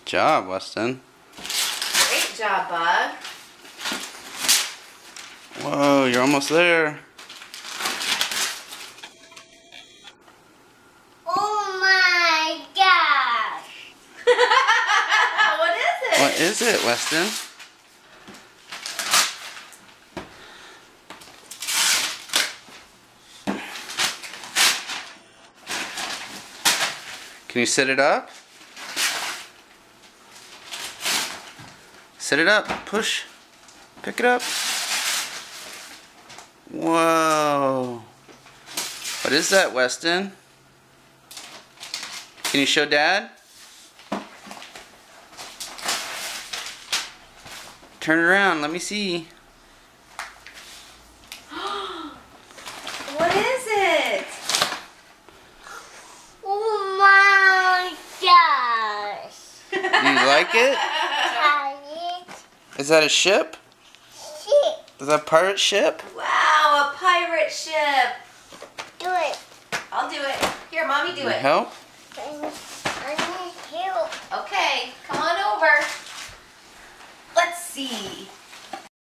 job, Weston. Great job, Bug. Whoa, you're almost there. Oh my gosh! What is it? What is it, Weston? Can you sit it up? Sit it up. Push. Pick it up. Whoa. What is that, Weston? Can you show Dad? Turn it around. Let me see. What is it? Oh my gosh! Do you like it? Is that a ship? Is that a pirate ship? Wow, a pirate ship. Do it. I'll do it. Here, Mommy, do Can you it. help? I need help. Okay, come on over. Let's see.